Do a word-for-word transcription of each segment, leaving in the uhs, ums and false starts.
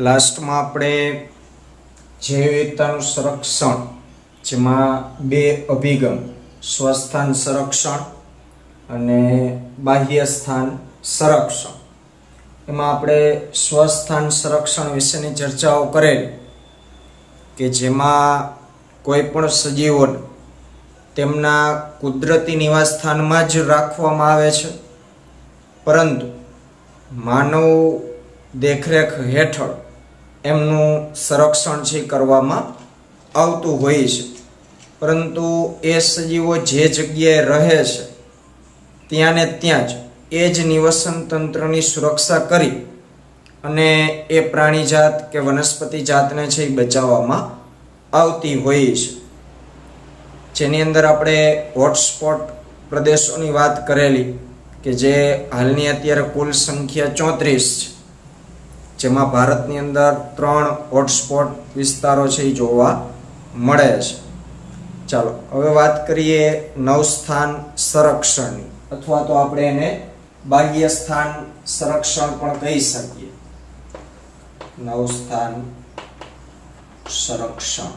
લાસ્ટમાં આપણે જૈવ વિવિધતાનું સંરક્ષણ, જેમાં બે અભિગમ, સ્વસ્થાન સંરક્ષણ અને બાહ્ય સ્થાન સંરક્ષણ, એમાં આપણે સ્વસ્થાન સંરક્ષણ વિશેની ચર્ચાઓ કરેલી કે જેમાં કોઈ પણ સજીવોને તેમના કુદરતી નિવાસ સ્થાનમાં જ રાખવામાં આવે છે, પરંતુ માનવ દેખરેખ હેઠળ એમનું સંરક્ષણ છે કરવામાં આવતું હોય છે. પરંતુ એ સજીવો જે જગ્યાએ રહે છે ત્યાં ને ત્યાં જ એ જ નિવસન તંત્રની સુરક્ષા કરી અને એ પ્રાણી જાત કે વનસ્પતિ જાતને છે એ બચાવવામાં આવતી હોય છે. જેની અંદર આપણે હોટસ્પોટ પ્રદેશોની વાત કરેલી કે જે હાલની અત્યારે કુલ સંખ્યા ચોત્રીસ છે, જેમાં ભારતની અંદર ત્રણ હોટસ્પોટ વિસ્તારો છે એ જોવા મળે છે. ચાલો હવે વાત કરીએ નવસ્થાન સંરક્ષણની, અથવા તો આપણે એને બાહ્ય સ્થાન સંરક્ષણ પણ કહી શકીએ. નવસ્થાન સંરક્ષણ,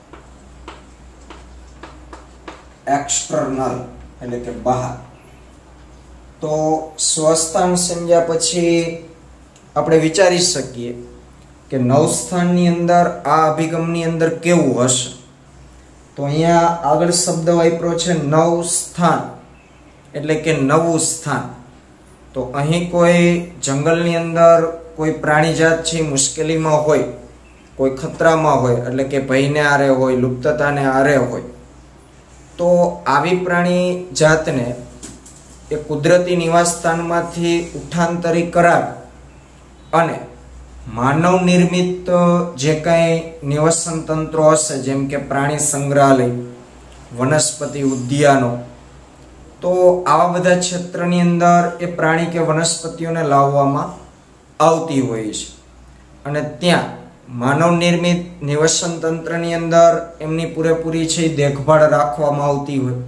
એક્સટર્નલ એટલે કે બહાર. તો સ્વસ્થાન સમજ્યા પછી આપણે વિચારી શકીએ કે નવસ્થાનની અંદર આ અભિગમની અંદર કેવું હશે. તો અહીંયા આગળ શબ્દ વાપર્યો છે નવ સ્થાન, એટલે કે નવું સ્થાન. તો અહીં કોઈ જંગલની અંદર કોઈ પ્રાણી જાત છે મુશ્કેલીમાં હોય, કોઈ ખતરામાં હોય, એટલે કે ભયને આરે હોય, લુપ્તતાને આરે હોય, તો આવી પ્રાણી જાતને એ કુદરતી નિવાસ સ્થાનમાંથી ઉઠાંતરી કરાવી અને માનવ નિર્મિત જે કાંઈ નિવસન તંત્રો હશે, જેમ કે પ્રાણી સંગ્રહાલય, વનસ્પતિ ઉદ્યાનો, તો આવા બધા ક્ષેત્રની અંદર એ પ્રાણી કે વનસ્પતિઓને લાવવામાં આવતી હોય છે અને ત્યાં માનવ નિર્મિત નિવસન તંત્રની અંદર એમની પૂરેપૂરી છે દેખભાળ રાખવામાં આવતી હોય.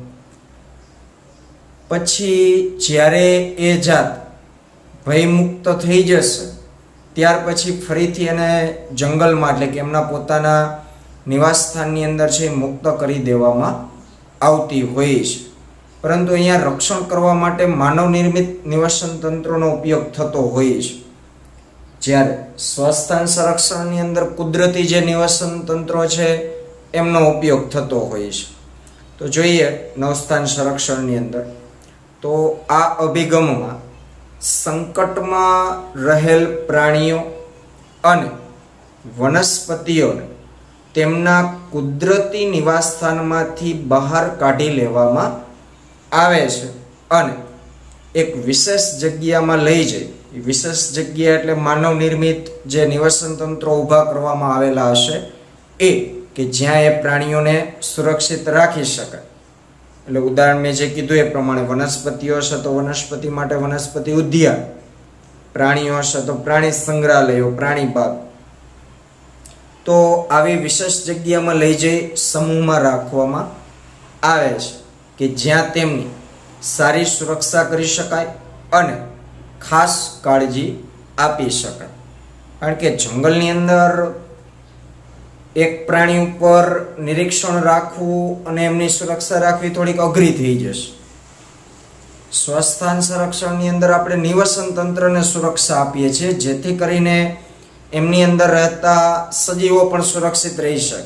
પછી જ્યારે એ જાત ભયમુક્ત થઈ જશે ત્યાર પછી ફરીથી એને જંગલમાં, એટલે કે એમના પોતાના નિવાસ સ્થાનની અંદર છે મુક્ત કરી દેવામાં આવતી હોય છે. પરંતુ અહીંયા રક્ષણ કરવા માટે માનવ નિર્મિત નિવસન તંત્રોનો ઉપયોગ થતો હોય છે, જ્યારે સ્વસ્થાન સંરક્ષણની અંદર કુદરતી જે નિવસન તંત્રો છે એમનો ઉપયોગ થતો હોય છે. તો જોઈએ નવસ્થાન સંરક્ષણની અંદર, તો આ અભિગમમાં સંકટમાં રહેલ પ્રાણીઓ અને વનસ્પતિઓને તેમના કુદરતી નિવાસસ્થાનમાંથી બહાર કાઢી લેવામાં આવે છે અને એક વિશેષ જગ્યામાં લઈ જઈ, વિશેષ જગ્યા એટલે માનવ નિર્મિત જે નિવસન તંત્રો ઊભા કરવામાં આવેલા હશે એ, કે જ્યાં એ પ્રાણીઓને સુરક્ષિત રાખી શકાય. એટલે ઉદાહરણ મેં જે કીધું એ પ્રમાણે વનસ્પતિઓ હશે તો વનસ્પતિ માટે વનસ્પતિ ઉદ્યાન, પ્રાણીઓ હશે તો પ્રાણી સંગ્રહાલયો, પ્રાણી બાગ. તો આવી વિશેષ જગ્યામાં લઈ જઈ સમૂહમાં રાખવામાં આવે છે કે જ્યાં તેમની સારી સુરક્ષા કરી શકાય અને ખાસ કાળજી આપી શકાય. કારણ કે જંગલની અંદર એક પ્રાણી ઉપર નિરીક્ષણ રાખવું અને એમની સુરક્ષા રાખવી થોડીક અઘરી થઈ જશે. સ્વસ્થાન સંરક્ષણની અંદર આપણે નિવસન તંત્રને સુરક્ષા આપીએ છીએ, જેથી કરીને એમની અંદર રહેતા સજીવો પણ સુરક્ષિત રહી શકે.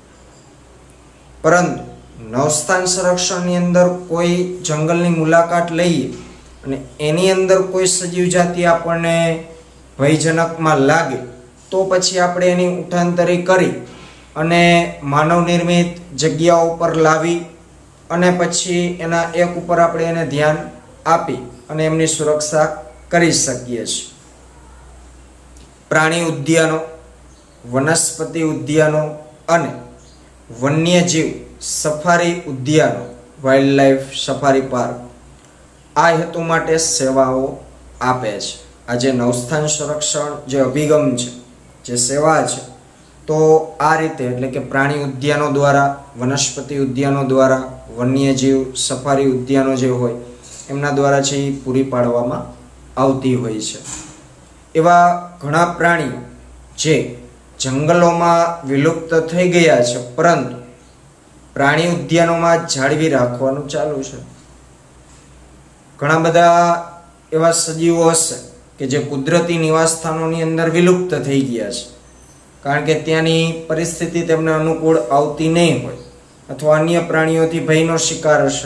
પરંતુ નવસ્થાન સંરક્ષણની અંદર કોઈ જંગલની મુલાકાત લઈએ અને એની અંદર કોઈ સજીવ જાતિ આપણને ભયજનકમાં લાગે તો પછી આપણે એની ઉઠાંતરી કરી અને માનવ નિર્મિત જગ્યાઓ પર લાવી અને પછી એના એક ઉપર આપણે એને ધ્યાન આપી અને એમની સુરક્ષા કરી શકીએ છીએ. પ્રાણી ઉદ્યાનો, વનસ્પતિ ઉદ્યાનો અને વન્યજીવ સફારી ઉદ્યાનો, વાઇલ્ડ લાઈફ સફારી પાર્ક આ હેતુ માટે સેવાઓ આપે છે. આ જે નવસ્થાન સંરક્ષણ જે અભિગમ છે, જે સેવા છે, તો આ રીતે એટલે કે પ્રાણી ઉદ્યાનો દ્વારા, વનસ્પતિ ઉદ્યાનો દ્વારા, વન્યજીવ સફારી ઉદ્યાનો જે હોય એમના દ્વારા છે એ પૂરી પાડવામાં આવતી હોય છે. એવા ઘણા પ્રાણીઓ જે જંગલોમાં વિલુપ્ત થઈ ગયા છે પરંતુ પ્રાણી ઉદ્યાનોમાં જાળવી રાખવાનું ચાલુ છે. ઘણા બધા એવા સજીવો હશે કે જે કુદરતી નિવાસસ્થાનોની અંદર વિલુપ્ત થઈ ગયા છે કારણ કે ત્યાંની પરિસ્થિતિ તેમને અનુકૂળ આવતી નહીં હોય અથવા અન્ય પ્રાણીઓથી ભયનો શિકાર હશે.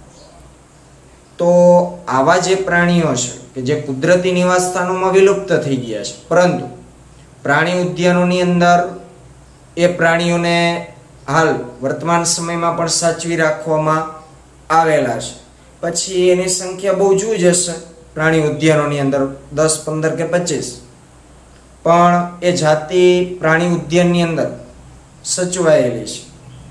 તો આવા જે પ્રાણીઓ છે કે જે કુદરતી નિવાસસ્થાનોમાં વિલુપ્ત થઈ ગયા છે પરંતુ પ્રાણી ઉદ્યાનોની અંદર એ પ્રાણીઓને હાલ વર્તમાન સમયમાં પણ સાચવી રાખવામાં આવેલા છે. પછી એની સંખ્યા બહુ જ હશે પ્રાણી ઉદ્યાનોની અંદર, દસ પંદર કે પચીસ, પણ એ જાતિ પ્રાણી ઉદ્યાનની અંદર સચવાયેલી છે.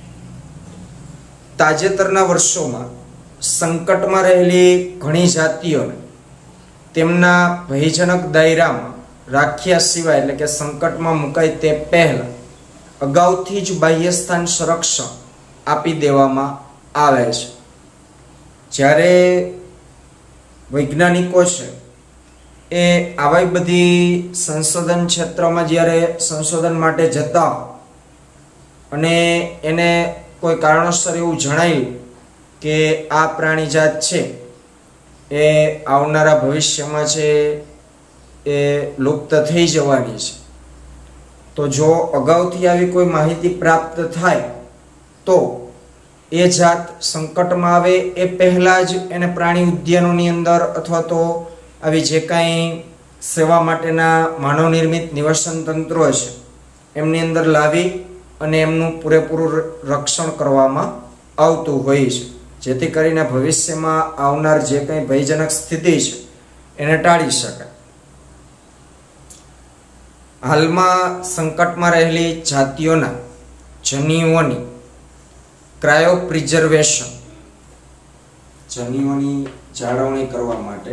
તાજેતરના વર્ષોમાં સંકટમાં રહેલી ઘણી જાતિઓને તેમના ભયજનક દાયરામાં રાખ્યા સિવાય એટલે કે સંકટમાં મુકાય તે પહેલા અગાઉથી જ બાહ્યસ્થાન સંરક્ષણ આપી દેવામાં આવે છે. જ્યારે વૈજ્ઞાનિકો છે એ આવી બધી સંશોધન ક્ષેત્રમાં જ્યારે સંશોધન માટે જતા અને એને કોઈ કારણોસર એવું જણાયું કે આ પ્રાણી જાત છે એ આવનારા ભવિષ્યમાં છે એ લુપ્ત થઈ જવાની છે, તો જો અગાઉથી આવી કોઈ માહિતી પ્રાપ્ત થાય તો એ જાત સંકટમાં આવે એ પહેલા જ એને પ્રાણી ઉદ્યાનોની અંદર અથવા તો આવી જે કાંઈ સેવા માટેના માનવ નિર્મિત નિવાસન તંત્રો છે એમની અંદર લાવી અને એમનું પૂરેપૂરું રક્ષણ કરવામાં આવતું હોય છે, જેથી કરીને ભવિષ્યમાં આવનાર જે કંઈ ભયજનક સ્થિતિ છે એને ટાળી શકાય. હાલમાં સંકટમાં રહેલી જાતિઓના જનીઓની ક્રાયો પ્રિઝર્વેશન, જનીઓની જાળવણી કરવા માટે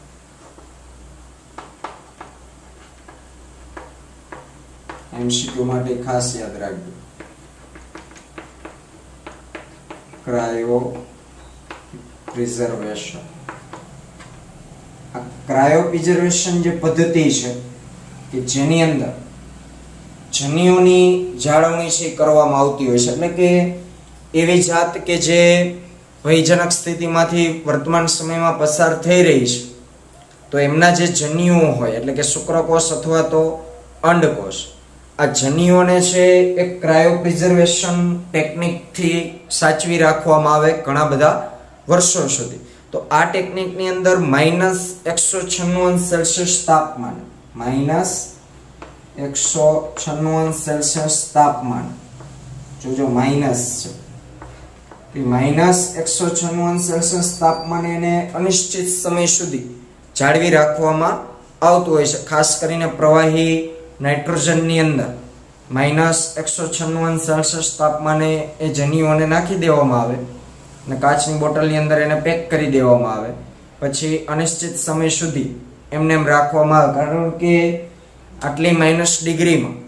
એમસીક્યુ માટે ખાસ યાદ રાખજો, ક્રાયો પ્રિઝર્વેશન. આ ક્રાયો પ્રિઝર્વેશન જે પદ્ધતિ છે કે જેની અંદર જનીઓની જાળવણી છે કરવામાં આવતી હોય છે, એટલે કે એવી જાત કે જે ભયજનક સ્થિતિમાંથી વર્તમાન સમયમાં પસાર થઈ રહી છે તો એમના જે જનીઓ હોય એટલે કે શુક્રકોષ અથવા તો અંડકોષ, આ જનીઓને છે એક ક્રાયો પ્રિઝર્વેશન ટેકનિકથી સાચવી રાખવામાં આવે ઘણા બધા વર્ષો સુધી. તો આ ટેકનિકની અંદર માઇનસ એકસો છન્નું સેલ્સિયસ તાપમાન, માઇનસ એકસો છન્નું સેલ્સિયસ તાપમાન, જોજો માઇનસ છે, માઇનસ એકસો છન્નું સેલ્સિયસ તાપમાને એને અનિશ્ચિત સમય સુધી જાળવી રાખવામાં આવતું હોય છે. ખાસ કરીને પ્રવાહી નાઇટ્રોજનની અંદર માઇનસ એકસો છન્નું સેલ્સિયસ તાપમાને એ જનીઓને નાખી દેવામાં આવે અને કાચની બોટલની અંદર એને પેક કરી દેવામાં આવે, પછી અનિશ્ચિત સમય સુધી એમને એમ રાખવામાં આવે. કારણ કે આટલી માઇનસ ડિગ્રીમાં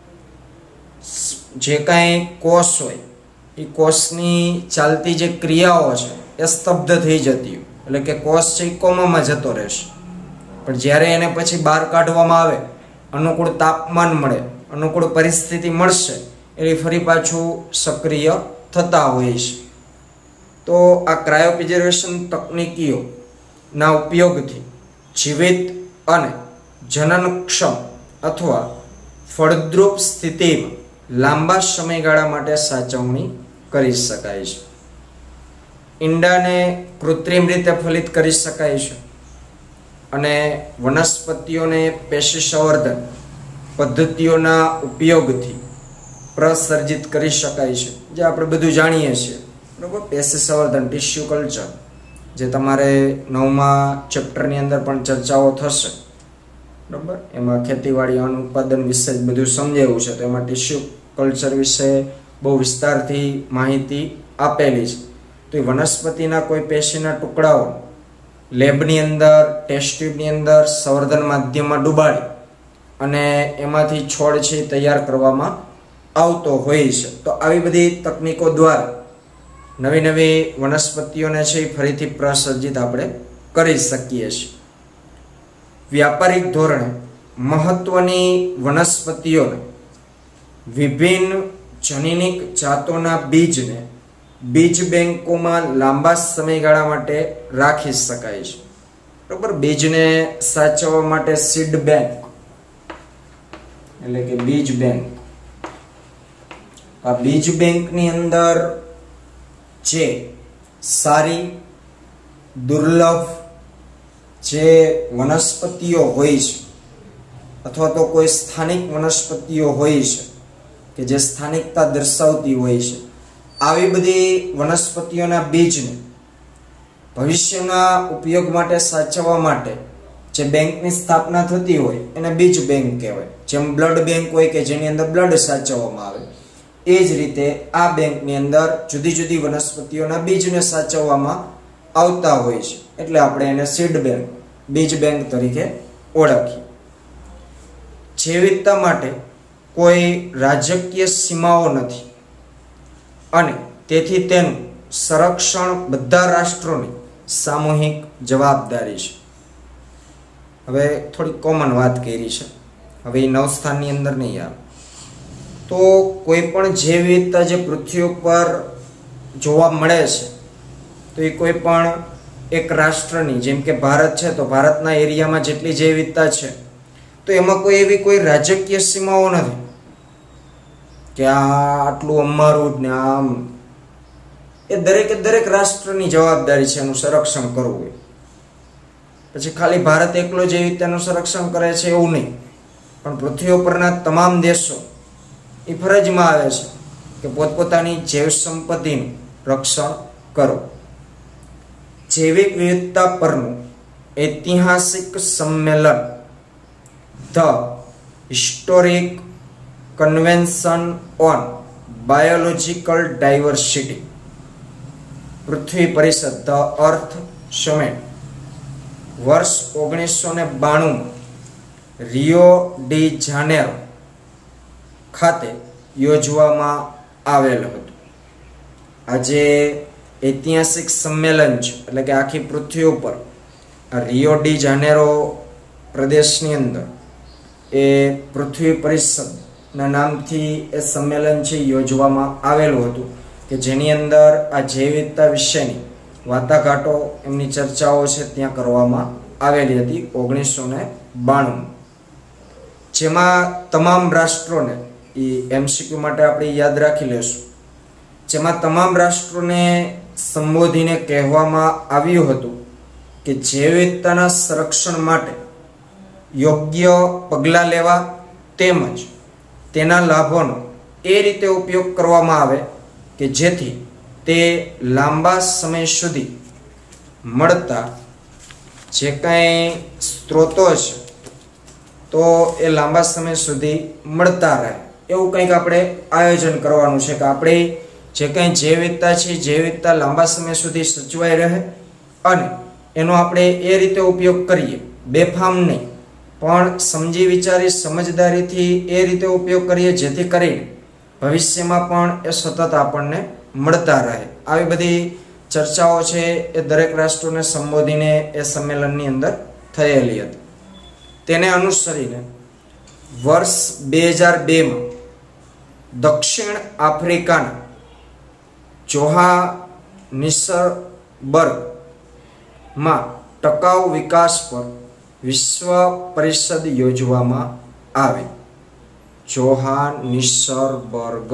જે કાંઈ કોષ હોય એ કોષની ચાલતી જે ક્રિયાઓ છે એ સ્તબ્ધ થઈ જતી હોય, એટલે કે કોષ છે એ કોમામાં જતો રહેશે. પણ જ્યારે એને પછી બહાર કાઢવામાં આવે, અનુકૂળ તાપમાન મળે, અનુકૂળ પરિસ્થિતિ મળશે એટલે ફરી પાછું સક્રિય થતા હોય છે. તો આ ક્રાયોપ્રિઝર્વેશન તકનીકીઓના ઉપયોગથી જીવિત અને જનનક્ષમ અથવા ફળદ્રુપ સ્થિતિમાં લાંબા સમયગાળા માટે સાચવણી કરી શકાય છે. ઈંડાને કૃત્રિમ રીતે ફલિત કરી શકાય છે અને વનસ્પતિઓને પેશી સંવર્ધન પદ્ધતિઓના ઉપયોગથી પ્રસર્જિત કરી શકાય છે, જે આપણે બધું જાણીએ છીએ, બરાબર. પેશી સંવર્ધન, ટિશ્યુ કલ્ચર, જે તમારે નવમા ચેપ્ટરની અંદર પણ ચર્ચાઓ થશે, બરાબર. એમાં ખેતીવાડી અને ઉત્પાદન વિશે જ બધું સમજાવ્યું છે, તો એમાં ટિશ્યુ કલ્ચર વિશે બહુ વિસ્તારથી માહિતી આપેલી છે. તો એ વનસ્પતિના કોઈ પેશીના ટુકડાઓ લેબની અંદર, ટેસ્ટ ટ્યુબની અંદર સંવર્ધન માધ્યમમાં ડુબાડી અને એમાંથી છોડ છે તૈયાર કરવામાં આવતો હોય છે. તો આવી બધી તકનીકો દ્વારા નવી નવી વનસ્પતિઓને છે ફરીથી પ્રસર્જિત આપણે કરી શકીએ છીએ. વ્યાપારિક ધોરણે મહત્વની વનસ્પતિઓને વિભિન્ન જનીનિક જાતોના બીજને બીજ બેંકોમાં લાંબા સમયગાળા માટે રાખી શકાય છે. બરોબર, બીજને સાચવવા માટે સીડ બેંક એટલે કે બીજ બેંક. આ બીજ બેંકની અંદર જે સારી દુર્લભ જે વનસ્પતિઓ હોય છે અથવા તો કોઈ સ્થાનિક વનસ્પતિઓ હોય છે કે જે સ્થાનિકતા દર્શાવતી હોય છે, આવી બધી વનસ્પતિઓના બીજને ભવિષ્યના ઉપયોગ માટે સાચવવા માટે જે બેંકની સ્થાપના થતી હોય એને બીજ બેંક કહેવાય. જેમ બ્લડ બેંક હોય કે જેની અંદર બ્લડ સાચવવામાં આવે, એ જ રીતે આ બેંકની અંદર જુદી જુદી વનસ્પતિઓના બીજને સાચવવામાં આવતા હોય છે, એટલે આપણે એને સીડ બેંક, બીજ બેંક તરીકે ઓળખીએ. જૈવિકતા માટે કોઈ રાજકીય સીમાઓ નથી અને તેથી તેનું સંરક્ષણ બધા રાષ્ટ્રોની સામૂહિક જવાબદારી છે. હવે થોડી કોમન વાત કરી છે, હવે એ નવ સ્થાનની અંદર નહીં આવે. તો કોઈ પણ જૈવ વિવિધતા જે પૃથ્વી ઉપર જોવા મળે છે તો એ કોઈ પણ એક રાષ્ટ્રની, જેમ કે ભારત છે તો ભારતના એરિયામાં જેટલી જૈવ વિવિધતા છે તો એમાં કોઈ એવી કોઈ રાજકીય સીમાઓ નથી કે આ આટલું અમારું જ ને આમ. એ દરેકે દરેક રાષ્ટ્રની જવાબદારી છે એનું સંરક્ષણ કરવું. પછી ખાલી ભારત એકલો જૈવ વિવિધતાનું સંરક્ષણ કરે છે એવું નહીં, પણ પૃથ્વી ઉપરના તમામ દેશો એ ફરજમાં આવે છે કે પોતપોતાની જૈવ સંપત્તિનું રક્ષણ કરો. જૈવિક વિવિધતા પરનું ઐતિહાસિક સંમેલન the historic convention on biological diversity, પૃથ્વી પરિષદ ધ અર્થ સમિટ, વર્ષ ઓગણીસો ને બાણું રિયો ડી જાનેરો ખાતે યોજવામાં આવેલ હતું. આજે ઐતિહાસિક સંમેલન છે એટલે કે આખી પૃથ્વી ઉપર આ રિયો ડી જાનેરો પ્રદેશની અંદર એ પૃથ્વી પરિષદના નામથી એ સંમેલન છે યોજવામાં આવેલું હતું કે જેની અંદર આ જૈવ વિવિધતા વિશેની વાટાઘાટો, એમની ચર્ચાઓ છે ત્યાં કરવામાં આવેલી હતી ઓગણીસો ને બાણું, જેમાં તમામ રાષ્ટ્રોને, એ એમસીક્યુ માટે આપણે યાદ રાખી લેશું, જેમાં તમામ રાષ્ટ્રોને સંબોધીને કહેવામાં આવ્યું હતું કે જૈવ વિવિધતાના સંરક્ષણ માટે યોગ્ય પગલાં લેવા તેમજ તેના લાભોનો એ રીતે ઉપયોગ કરવામાં આવે કે જેથી તે લાંબા સમય સુધી મળતા જે કાંઈ સ્ત્રોતો છે તો એ લાંબા સમય સુધી મળતા રહે, એવું કંઈક આપણે આયોજન કરવાનું છે કે આપણે જે કંઈ જૈવ વિવિધતા છે જૈવ વિવિધતા લાંબા સમય સુધી સચવાઈ રહે અને એનો આપણે એ રીતે ઉપયોગ કરીએ, બેફામ નહીં પણ સમજી વિચારી સમજદારીથી એ રીતે ઉપયોગ કરીએ જેથી કરીને ભવિષ્યમાં પણ એ સતત આપણને મળતા રહે. આવી બધી ચર્ચાઓ છે એ દરેક રાષ્ટ્રોને સંબોધીને એ સંમેલનની અંદર થયેલી હતી. તેને અનુસરીને વર્ષ બે હજાર બેમાં દક્ષિણ આફ્રિકાના જોહાનિસબર્ગમાં ટકાઉ વિકાસ પર વિશ્વ પરિષદ યોજવામાં આવી. જોહાનિસબર્ગ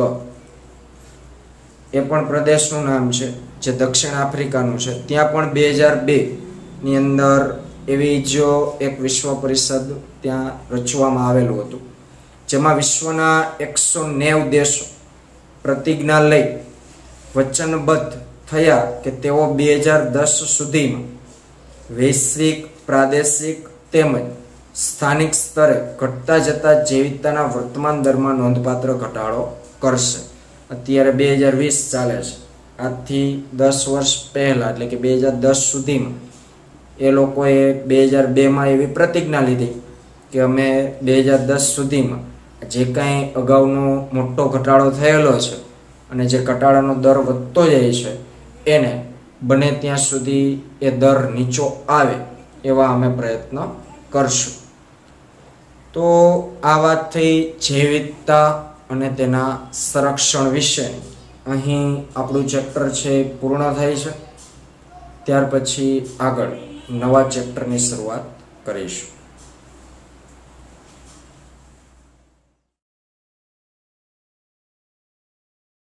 એ પણ પ્રદેશનું નામ છે જે દક્ષિણ આફ્રિકાનું છે. ત્યાં પણ બે હજાર બે ની અંદર એવી જો એક વિશ્વ પરિષદ ત્યાં રચવામાં આવેલું હતું, જેમાં વિશ્વના એકસો નેવ દેશો પ્રતિજ્ઞા લઈ વચનબદ્ધ થયા કે તેઓ બે હજાર દસ સુધીમાં વૈશ્વિક, પ્રાદેશિક તેમજ સ્થાનિક સ્તરે ઘટતા જતા જૈવ વિવિધતાના વર્તમાન દરમાં નોંધપાત્ર ઘટાડો કરશે. અત્યારે બે હજાર વીસ ચાલે છે, આજથી દસ વર્ષ પહેલાં એટલે કે બે હજાર દસ સુધીમાં એ લોકોએ બે હજાર બેમાં એવી પ્રતિજ્ઞા લીધી કે અમે બે હજાર દસ સુધીમાં જે કાંઈ અગાઉનો મોટો ઘટાડો થયેલો છે અને જે ઘટાડાનો દર વધતો જાય છે એને બને ત્યાં સુધી એ દર નીચો આવે એવા અમે પ્રયત્ન કરશું. તો આ વાત થઈ જૈવ વિવિધતા અને તેના સંરક્ષણ વિશેની. અહીં આપણું ચેપ્ટર છે પૂર્ણ થાય છે. ત્યાર પછી આગળ નવા ચેપ્ટરની શરૂઆત કરીશું.